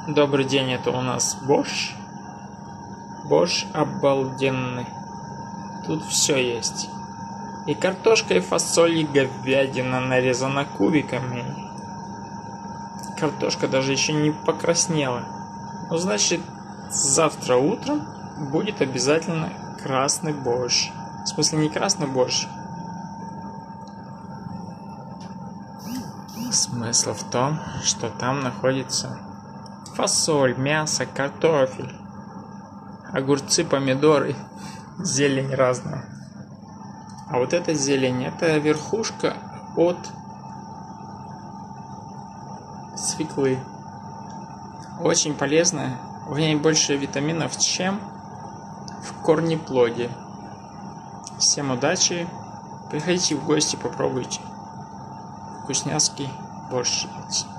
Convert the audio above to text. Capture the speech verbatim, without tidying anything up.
Добрый день, это у нас борщ. Борщ обалденный. Тут все есть. И картошка, и фасоль, и говядина нарезана кубиками. Картошка даже еще не покраснела. Ну, значит, завтра утром будет обязательно красный борщ. В смысле, не красный борщ. Смысл в том, что там находится фасоль, мясо, картофель, огурцы, помидоры, зелень разная. А вот эта зелень, это верхушка от свеклы. Очень полезная. В ней больше витаминов, чем в корнеплоде. Всем удачи. Приходите в гости, попробуйте. Вкусняцкий борщ.